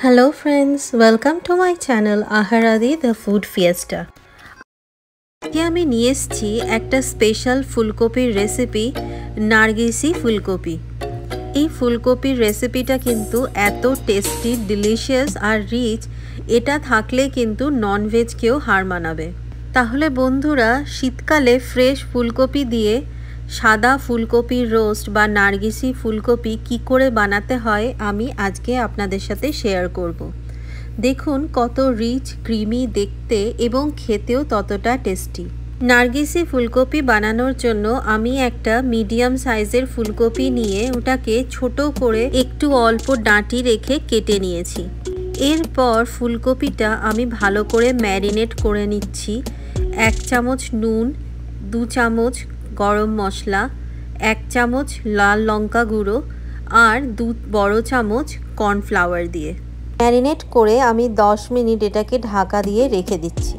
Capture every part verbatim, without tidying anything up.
Hello friends, welcome to my channel Aharadi the Food Fiesta. আজকে আমি নিয়ে এসেছি একটা স্পেশাল ফুলকপির রেসিপি, নার্গিসি ফুলকপি। এই ফুলকপির রেসিপিটা কিন্তু এত টেস্টি, ডিলিশিয়াস আর রিচ, এটা থাকলে কিন্তু ননভেজ কেউ হার মানাবে। তাহলে বন্ধুরা, শীতকালে ফ্রেশ ফুলকপি দিয়ে সাদা ফুলকপির রোস্ট বা নার্গিসি ফুলকপি কি করে বানাতে হয় আমি আজকে আপনাদের সাথে শেয়ার করব। দেখুন কত রিচ, ক্রিমি দেখতে এবং খেতেও ততটা টেস্টি। নার্গিসি ফুলকপি বানানোর জন্য আমি একটা মিডিয়াম সাইজের ফুলকপি নিয়ে ওটাকে ছোট করে একটু অল্প ডাঁটি রেখে কেটে নিয়েছি। এরপর ফুলকপিটা আমি ভালো করে ম্যারিনেট করে নিচ্ছি। এক চামচ নুন, দু চামচ গরম মশলা, এক চামচ লাল লঙ্কা গুঁড়ো আর দু বড় চামচ কর্নফ্লাওয়ার দিয়ে ম্যারিনেট করে আমি দশ মিনিট এটাকে ঢাকা দিয়ে রেখে দিচ্ছি।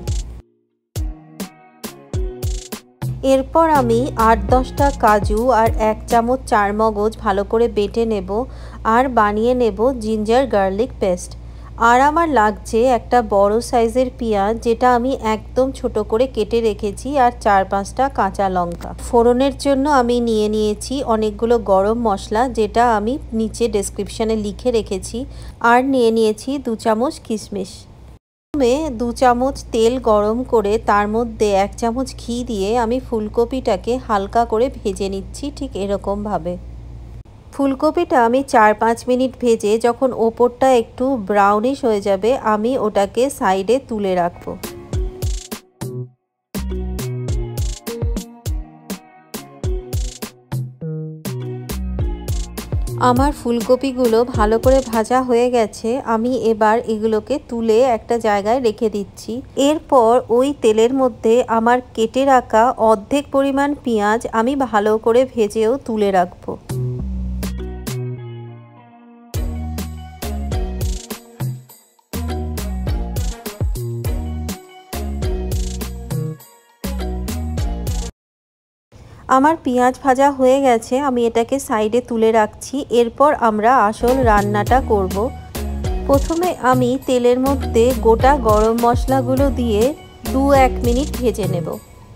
এরপর আমি আট দশটা কাজু আর এক চামচ চারমগজ ভালো করে বেটে নেব আর বানিয়ে নেব জিঞ্জার গার্লিক পেস্ট। আর আমার লাগছে একটা বড় সাইজের পেঁয়াজ, যেটা আমি একদম ছোট করে কেটে রেখেছি, আর চার পাঁচটা কাঁচা লঙ্কা। ফোড়নের জন্য আমি নিয়ে নিয়েছি অনেকগুলো গরম মশলা, যেটা আমি নিচে ডেসক্রিপশানে লিখে রেখেছি, আর নিয়ে নিয়েছি দু চামচ কিশমিশ। প্রথমে দু চামচ তেল গরম করে তার মধ্যে এক চামচ ঘি দিয়ে আমি ফুলকপিটাকে হালকা করে ভেজে নিচ্ছি, ঠিক এরকমভাবে। ফুলকপিটা আমি চার পাঁচ মিনিট ভেজে যখন ওপরটা একটু ব্রাউনিশ হয়ে যাবে, আমি ওটাকে সাইডে তুলে রাখবো। আমার ফুলকপিগুলো ভালো করে ভাজা হয়ে গেছে, আমি এবার এগুলোকে তুলে একটা জায়গায় রেখে দিচ্ছি। এরপর ওই তেলের মধ্যে আমার কেটে রাখা অর্ধেক পরিমাণ পেঁয়াজ আমি ভালো করে ভেজেও তুলে রাখবো। আমার পেঁয়াজ ভাজা হয়ে গেছে, আমি এটাকে সাইডে তুলে রাখছি। এরপর আমরা আসল রান্নাটা করব। প্রথমে আমি তেলের মধ্যে গোটা গরম মশলাগুলো দিয়ে দু এক মিনিট ভেজে নেব।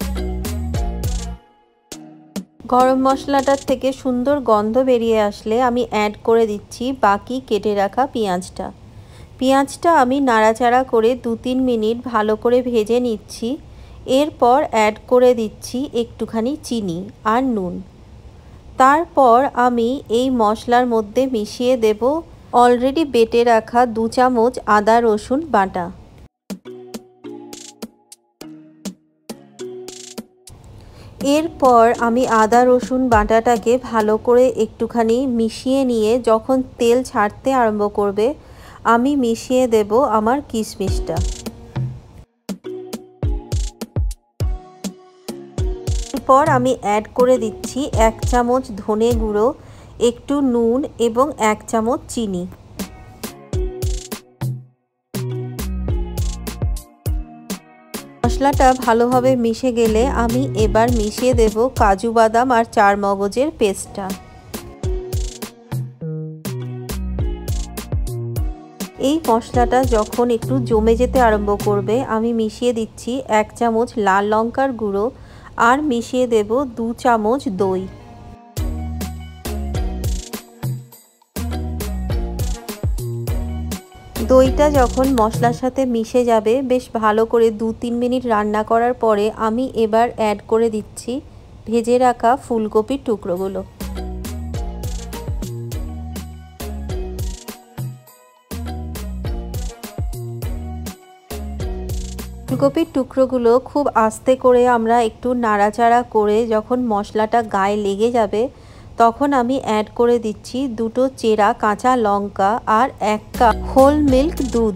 গরম মশলাটার থেকে সুন্দর গন্ধ বেরিয়ে আসলে আমি অ্যাড করে দিচ্ছি বাকি কেটে রাখা পেঁয়াজটা। পেঁয়াজটা আমি নাড়াচাড়া করে দু তিন মিনিট ভালো করে ভেজে নিচ্ছি। এরপর অ্যাড করে দিচ্ছি একটুখানি চিনি আর নুন। তারপর আমি এই মশলার মধ্যে মিশিয়ে দেব অলরেডি বেটে রাখা দু চামচ আদা রসুন বাটা। এরপর আমি আদা রসুন বাটাটাকে ভালো করে একটুখানি মিশিয়ে নিয়ে যখন তেল ছাড়তে আরম্ভ করবে, আমি মিশিয়ে দেব আমার কিশমিশটা। এরপর আমি অ্যাড করে দিচ্ছি এক চামচ ধনে গুঁড়ো, একটু নুন এবং এক চামচ চিনি। মশলাটা ভালোভাবে মিশে গেলে আমি এবার মিশিয়ে দেব কাজু বাদাম আর চারমগজের পেস্টটা। এই মশলাটা যখন একটু জমে যেতে আরম্ভ করবে, আমি মিশিয়ে দিচ্ছি এক চামচ লাল লঙ্কার গুঁড়ো আর মিশিয়ে দেব দু চামচ দই। দইটা যখন মশলার সাথে মিশে যাবে, বেশ ভালো করে দু তিন মিনিট রান্না করার পরে আমি এবার অ্যাড করে দিচ্ছি ভেজে রাখা ফুলকপির টুকরোগুলো। ফুলকপির টুকরোগুলো খুব আস্তে করে আমরা একটু নাড়াচাড়া করে যখন মশলাটা গায়ে লেগে যাবে, তখন আমি অ্যাড করে দিচ্ছি দুটো চেরা কাঁচা লঙ্কা আর এক কাপ হোল মিল্ক দুধ।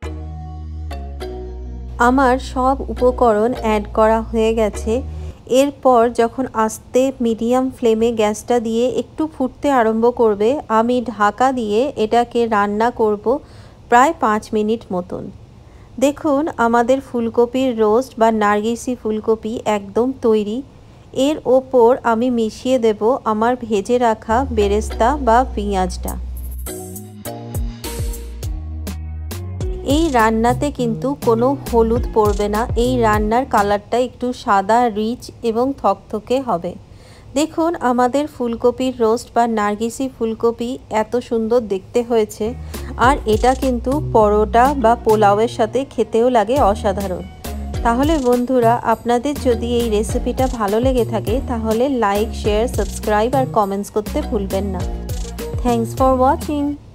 আমার সব উপকরণ অ্যাড করা হয়ে গেছে। এরপর যখন আস্তে মিডিয়াম ফ্লেমে গ্যাসটা দিয়ে একটু ফুটতে আরম্ভ করবে, আমি ঢাকা দিয়ে এটাকে রান্না করব প্রায় পাঁচ মিনিট মতন। দেখুন আমাদের ফুলকপির রোস্ট বা নার্গিসি ফুলকপি একদম তৈরি। এর ওপর আমি মিশিয়ে দেব আমার ভেজে রাখা বেরেস্তা বা পেঁয়াজটা। এই রান্নাতে কিন্তু কোনো হলুদ পড়বে না। এই রান্নার কালারটা একটু সাদা রিচ এবং থকথকে হবে। দেখুন আমাদের ফুলকপির রোস্ট বা নার্গিসি ফুলকপি এত সুন্দর দেখতে হয়েছে। আর এটা কিন্তু পরোটা বা পোলাওয়ের সাথে খেতেও লাগে অসাধারণ। তাহলে বন্ধুরা, আপনাদের যদি এই রেসিপিটা ভালো লেগে থাকে তাহলে লাইক, শেয়ার, সাবস্ক্রাইব আর কমেন্টস করতে ভুলবেন না। Thanks for watching.